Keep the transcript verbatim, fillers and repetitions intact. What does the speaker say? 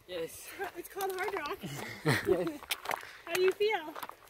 Yes. It's called Hard Rock. Yes. How do you feel?